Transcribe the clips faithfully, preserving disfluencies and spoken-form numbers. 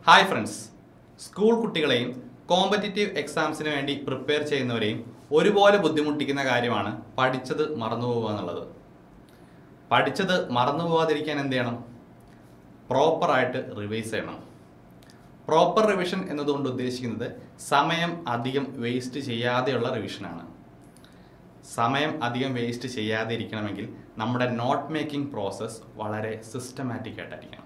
Hi friends, school കുട്ടികളെയും competitive എക്സാംസിന് വേണ്ടി പ്രിപ്പയർ ചെയ്യുന്നവരെയും ഒരുപോലെ ബുദ്ധിമുട്ടിക്കുന്ന കാര്യമാണ് പഠിച്ചത് മറന്നുപോവുക എന്നുള്ളത്. പഠിച്ചത് മറന്നുപോകാതിരിക്കാൻ എന്ത് ചെയ്യണം? പ്രോപ്പറായിട്ട് റിവൈസ് ചെയ്യണം. പ്രോപ്പർ റിവിഷൻ എന്നതുകൊണ്ട് ഉദ്ദേശിക്കുന്നത് സമയം അധികം വേസ്റ്റ് ചെയ്യാതെയുള്ള റിവിഷനാണ്. സമയം അധികം വേസ്റ്റ് ചെയ്യാതെ ഇരിക്കണമെങ്കിൽ നമ്മുടെ നോട്ട് മേക്കിംഗ് പ്രോസസ്സ് വളരെ സിസ്റ്റമാറ്റിക് ആയിട്ടായിരിക്കണം.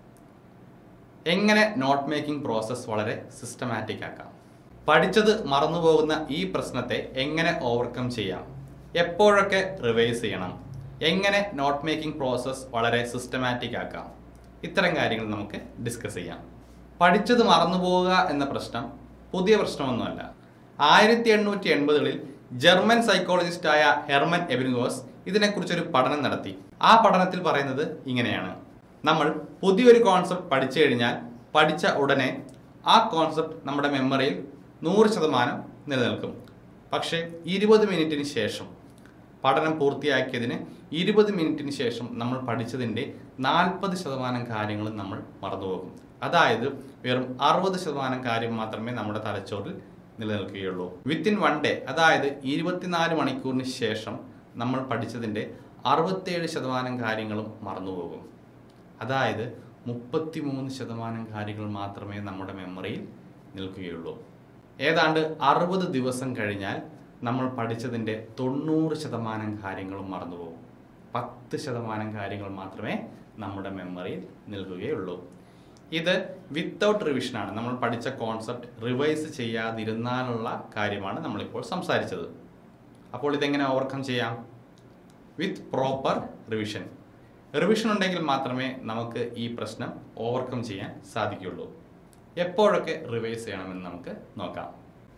എങ്ങനെ നോട്ട് മേക്കിംഗ് പ്രോസസ്സ് വളരെ സിസ്റ്റമാറ്റിക് ആക്കാം? പഠിച്ചത് മറന്നുപോകുന്ന ഈ പ്രശ്നത്തെ എങ്ങനെ ഓവർകം ചെയ്യാം? എപ്പോഴൊക്കെ റിവൈസ് ചെയ്യണം? എങ്ങനെ നോട്ട് മേക്കിംഗ് പ്രോസസ്സ് വളരെ സിസ്റ്റമാറ്റിക് ആക്കാം? ഇത്തരം കാര്യങ്ങൾ നമുക്ക് ഡിസ്കസ് ചെയ്യാം. പഠിച്ചത് മറന്നുപോകുക എന്ന പ്രശ്നം പുതിയ പ്രശ്നമൊന്നുമല്ല. ആയിരത്തി എണ്ണൂറ്റി എൺപതുകളിൽ ജർമ്മൻ സൈക്കോളജിസ്റ്റായ ഹെർമൻ എബിൻഗോസ് ഇതിനെക്കുറിച്ചൊരു പഠനം നടത്തി. ആ പഠനത്തിൽ പറയുന്നത് ഇങ്ങനെയാണ്: നമ്മൾ പുതിയൊരു കോൺസെപ്റ്റ് പഠിച്ചു കഴിഞ്ഞാൽ പഠിച്ച ഉടനെ ആ കോൺസെപ്റ്റ് നമ്മുടെ മെമ്മറിയിൽ നൂറ് ശതമാനം നിലനിൽക്കും. പക്ഷേ ഇരുപത് മിനിറ്റിന് ശേഷം, പഠനം പൂർത്തിയാക്കിയതിന് ഇരുപത് മിനിറ്റിന് ശേഷം നമ്മൾ പഠിച്ചതിൻ്റെ നാൽപ്പത് ശതമാനം കാര്യങ്ങളും നമ്മൾ മറന്നുപോകും. അതായത് വെറും അറുപത് ശതമാനം കാര്യം മാത്രമേ നമ്മുടെ തലച്ചോറിൽ നിലനിൽക്കുകയുള്ളൂ. വിത്തിൻ വൺ ഡേ, അതായത് ഇരുപത്തിനാല് മണിക്കൂറിന് ശേഷം നമ്മൾ പഠിച്ചതിൻ്റെ അറുപത്തേഴ് ശതമാനം കാര്യങ്ങളും മറന്നുപോകും. അതായത് മുപ്പത്തി മൂന്ന് ശതമാനം കാര്യങ്ങൾ മാത്രമേ നമ്മുടെ മെമ്മറിയിൽ നിൽക്കുകയുള്ളൂ. ഏതാണ്ട് അറുപത് ദിവസം കഴിഞ്ഞാൽ നമ്മൾ പഠിച്ചതിൻ്റെ തൊണ്ണൂറ് ശതമാനം കാര്യങ്ങളും മറന്നുപോകും. പത്ത് ശതമാനം കാര്യങ്ങൾ മാത്രമേ നമ്മുടെ മെമ്മറിയിൽ നിൽക്കുകയുള്ളൂ. ഇത് വിത്തൗട്ട് റിവിഷനാണ്. നമ്മൾ പഠിച്ച കോൺസെപ്റ്റ് റിവൈസ് ചെയ്യാതിരുന്നാലുള്ള കാര്യമാണ് നമ്മളിപ്പോൾ സംസാരിച്ചത്. അപ്പോൾ ഇതെങ്ങനെ ഓവർകം ചെയ്യാം? With proper revision. റിവിഷൻ ഉണ്ടെങ്കിൽ മാത്രമേ നമുക്ക് ഈ പ്രശ്നം ഓവർകം ചെയ്യാൻ സാധിക്കുകയുള്ളൂ. എപ്പോഴൊക്കെ റിവൈസ് ചെയ്യണമെന്ന് നമുക്ക് നോക്കാം.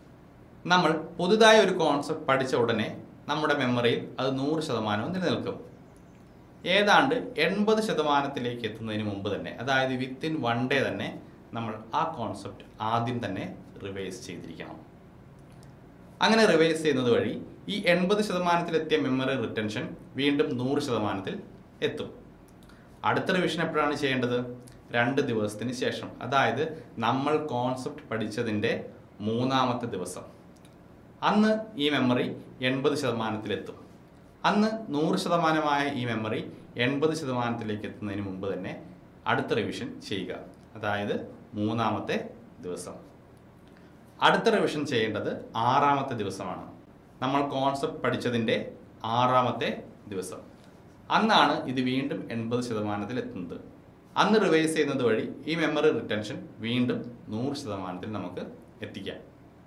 നമ്മൾ പുതുതായി ഒരു കോൺസെപ്റ്റ് പഠിച്ച ഉടനെ നമ്മുടെ മെമ്മറിയിൽ അത് നൂറ് ശതമാനവും നിലനിൽക്കും. ഏതാണ്ട് എൺപത് ശതമാനത്തിലേക്ക് എത്തുന്നതിന് മുമ്പ് തന്നെ, അതായത് വിത്തിൻ വൺ ഡേ തന്നെ നമ്മൾ ആ കോൺസെപ്റ്റ് ആദ്യം തന്നെ റിവൈസ് ചെയ്തിരിക്കണം. അങ്ങനെ റിവൈസ് ചെയ്യുന്നത് വഴി ഈ എൺപത് ശതമാനത്തിലെത്തിയ മെമ്മറി റിട്ടൻഷൻ വീണ്ടും നൂറ് ശതമാനത്തിൽ എത്തും. അടുത്ത റിവിഷൻ എപ്പോഴാണ് ചെയ്യേണ്ടത്? രണ്ട് ദിവസത്തിന് ശേഷം, അതായത് നമ്മൾ കോൺസെപ്റ്റ് പഠിച്ചതിൻ്റെ മൂന്നാമത്തെ ദിവസം. അന്ന് ഈ മെമ്മറി എൺപത് ശതമാനത്തിലെത്തും. അന്ന് നൂറ് ശതമാനമായ ഈ മെമ്മറി എൺപത് ശതമാനത്തിലേക്ക് എത്തുന്നതിന് മുമ്പ് തന്നെ അടുത്ത റിവിഷൻ ചെയ്യുക, അതായത് മൂന്നാമത്തെ ദിവസം. അടുത്ത റിവിഷൻ ചെയ്യേണ്ടത് ആറാമത്തെ ദിവസമാണ്. നമ്മൾ കോൺസെപ്റ്റ് പഠിച്ചതിൻ്റെ ആറാമത്തെ ദിവസം. അന്നാണ് ഇത് വീണ്ടും എൺപത് ശതമാനത്തിൽ എത്തുന്നത്. അന്ന് റിവൈസ് ചെയ്യുന്നത് വഴി ഈ മെമ്മറി റിട്ടൻഷൻ വീണ്ടും നൂറ് ശതമാനത്തിൽ നമുക്ക് എത്തിക്കാം.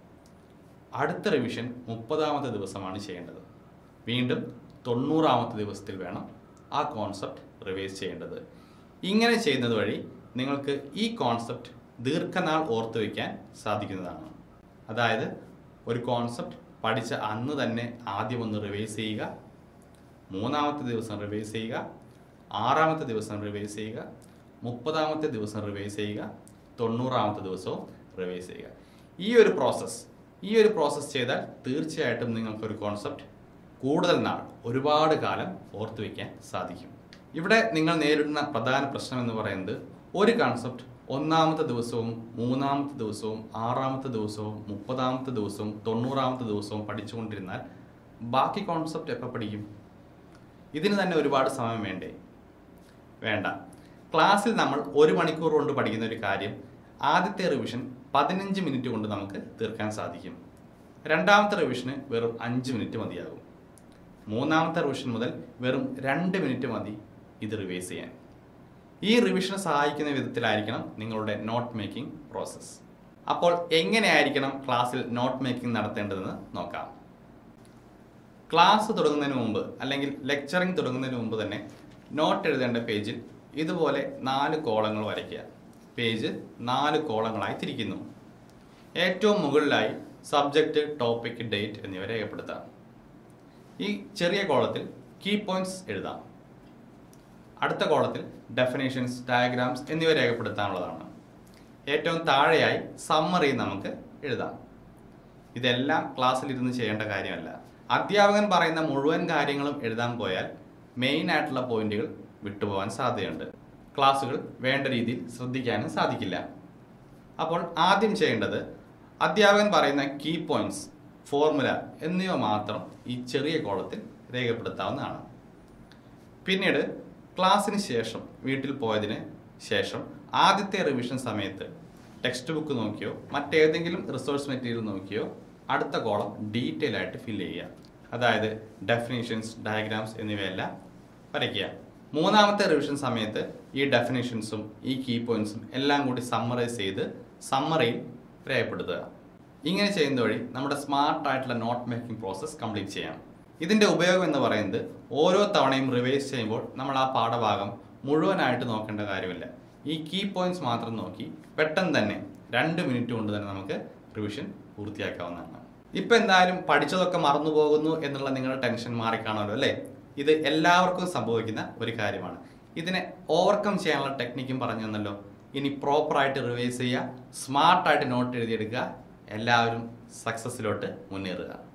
അടുത്ത റിവിഷൻ മുപ്പതാമത്തെ ദിവസമാണ് ചെയ്യേണ്ടത്. വീണ്ടും തൊണ്ണൂറാമത്തെ ദിവസത്തിൽ വേണം ആ കോൺസെപ്റ്റ് റിവൈസ് ചെയ്യേണ്ടത്. ഇങ്ങനെ ചെയ്യുന്നത് വഴി നിങ്ങൾക്ക് ഈ കോൺസെപ്റ്റ് ദീർഘനാൾ ഓർത്തു വയ്ക്കാൻ സാധിക്കുന്നതാണ്. അതായത് ഒരു കോൺസെപ്റ്റ് പഠിച്ച അന്ന് തന്നെ ആദ്യം ഒന്ന് റിവൈസ് ചെയ്യുക, മൂന്നാമത്തെ ദിവസം റിവൈസ് ചെയ്യുക, ആറാമത്തെ ദിവസം റിവൈസ് ചെയ്യുക, മുപ്പതാമത്തെ ദിവസം റിവൈസ് ചെയ്യുക, തൊണ്ണൂറാമത്തെ ദിവസവും റിവൈസ് ചെയ്യുക. ഈ ഒരു പ്രോസസ്സ് ഈ ഒരു പ്രോസസ്സ് ചെയ്താൽ തീർച്ചയായിട്ടും നിങ്ങൾക്കൊരു കോൺസെപ്റ്റ് കൂടുതൽ നാൾ, ഒരുപാട് കാലം ഓർത്തു വയ്ക്കാൻ സാധിക്കും. ഇവിടെ നിങ്ങൾ നേരിടുന്ന പ്രധാന പ്രശ്നം എന്ന് പറയുന്നത്, ഒരു കോൺസെപ്റ്റ് ഒന്നാമത്തെ ദിവസവും മൂന്നാമത്തെ ദിവസവും ആറാമത്തെ ദിവസവും മുപ്പതാമത്തെ ദിവസവും തൊണ്ണൂറാമത്തെ ദിവസവും പഠിച്ചുകൊണ്ടിരുന്നാൽ ബാക്കി കോൺസെപ്റ്റ് എപ്പോൾ പഠിക്കും? ഇതിന് തന്നെ ഒരുപാട് സമയം വേണ്ടേ? വേണ്ട. ക്ലാസ്സിൽ നമ്മൾ ഒരു മണിക്കൂർ കൊണ്ട് പഠിക്കുന്ന ഒരു കാര്യം ആദ്യത്തെ റിവിഷൻ പതിനഞ്ച് മിനിറ്റ് കൊണ്ട് നമുക്ക് തീർക്കാൻ സാധിക്കും. രണ്ടാമത്തെ റിവിഷന് വെറും അഞ്ച് മിനിറ്റ് മതിയാകും. മൂന്നാമത്തെ റിവിഷൻ മുതൽ വെറും രണ്ട് മിനിറ്റ് മതി ഇത് റിവൈസ് ചെയ്യാൻ. ഈ റിവിഷനെ സഹായിക്കുന്ന വിധത്തിലായിരിക്കണം നിങ്ങളുടെ നോട്ട് മേക്കിംഗ് പ്രോസസ്സ്. അപ്പോൾ എങ്ങനെയായിരിക്കണം ക്ലാസ്സിൽ നോട്ട് മേക്കിംഗ് നടത്തേണ്ടതെന്ന് നോക്കാം. ക്ലാസ് തുടങ്ങുന്നതിന് മുമ്പ്, അല്ലെങ്കിൽ ലെക്ചറിങ് തുടങ്ങുന്നതിന് മുമ്പ് തന്നെ നോട്ട് എഴുതേണ്ട പേജിൽ ഇതുപോലെ നാല് കോളങ്ങൾ വരയ്ക്കുക. പേജ് നാല് കോളങ്ങളായി തിരിക്കുന്നു. ഏറ്റവും മുകളിലായി സബ്ജക്റ്റ്, ടോപ്പിക്, ഡേറ്റ് എന്നിവ രേഖപ്പെടുത്താം. ഈ ചെറിയ കോളത്തിൽ കീ പോയിന്റ്സ് എഴുതാം. അടുത്ത കോളത്തിൽ ഡെഫിനേഷൻസ്, ഡയഗ്രാംസ് എന്നിവ രേഖപ്പെടുത്താനുള്ളതാണ്. ഏറ്റവും താഴെയായി സമ്മറി നമുക്ക് എഴുതാം. ഇതെല്ലാം ക്ലാസ്സിലിരുന്ന് ചെയ്യേണ്ട കാര്യമല്ല. അധ്യാപകൻ പറയുന്ന മുഴുവൻ കാര്യങ്ങളും എഴുതാൻ പോയാൽ മെയിൻ ആയിട്ടുള്ള പോയിന്റുകൾ വിട്ടുപോകാൻ സാധ്യതയുണ്ട്. ക്ലാസ്സുകൾ വേണ്ട രീതിയിൽ ശ്രദ്ധിക്കാനും സാധിക്കില്ല. അപ്പോൾ ആദ്യം ചെയ്യേണ്ടത് അധ്യാപകൻ പറയുന്ന കീ പോയിന്റ്സ്, ഫോർമുല എന്നിവ മാത്രം ഈ ചെറിയ കോളത്തിൽ രേഖപ്പെടുത്താവുന്നതാണ്. പിന്നീട് ക്ലാസ്സിന് ശേഷം വീട്ടിൽ പോയതിന് ശേഷം ആദ്യത്തെ റിവിഷൻ സമയത്ത് ടെക്സ്റ്റ് ബുക്ക് നോക്കിയോ മറ്റേതെങ്കിലും റിസോഴ്സ് മെറ്റീരിയൽ നോക്കിയോ അടുത്ത കോളം ഡീറ്റെയിൽ ആയിട്ട് ഫില്ല് ചെയ്യുക. അതായത് ഡെഫിനേഷൻസ്, ഡയഗ്രാംസ് എന്നിവയെല്ലാം വരയ്ക്കുക. മൂന്നാമത്തെ റിവിഷൻ സമയത്ത് ഈ ഡെഫിനേഷൻസും ഈ കീ പോയിന്റ്സും എല്ലാം കൂടി സമ്മറൈസ് ചെയ്ത് സമ്മറിയിൽ രേഖപ്പെടുത്തുക. ഇങ്ങനെ ചെയ്യുന്ന വഴി നമ്മുടെ സ്മാർട്ട് ആയിട്ടുള്ള നോട്ട് മേക്കിംഗ് പ്രോസസ്സ് കംപ്ലീറ്റ് ചെയ്യാം. ഇതിൻ്റെ ഉപയോഗം എന്ന് പറയുന്നത് ഓരോ തവണയും റിവൈസ് ചെയ്യുമ്പോൾ നമ്മൾ ആ പാഠഭാഗം മുഴുവനായിട്ട് നോക്കേണ്ട കാര്യമില്ല. ഈ കീ പോയിന്റ്സ് മാത്രം നോക്കി പെട്ടെന്ന് തന്നെ രണ്ട് മിനിറ്റ് കൊണ്ട് തന്നെ നമുക്ക് റിവിഷൻ പൂർത്തിയാക്കാവുന്നതാണ്. ഇപ്പം എന്തായാലും പഠിച്ചതൊക്കെ മറന്നു പോകുന്നു എന്നുള്ള നിങ്ങളുടെ ടെൻഷൻ മാറിക്കാണല്ലോ അല്ലേ? ഇത് എല്ലാവർക്കും സംഭവിക്കുന്ന ഒരു കാര്യമാണ്. ഇതിനെ ഓവർകം ചെയ്യാനുള്ള ടെക്നിക്കും പറഞ്ഞു തന്നല്ലോ. ഇനി പ്രോപ്പറായിട്ട് റിവൈസ് ചെയ്യുക, സ്മാർട്ടായിട്ട് നോട്ട് എഴുതിയെടുക്കുക, എല്ലാവരും സക്സസ്സിലോട്ട് മുന്നേറുക.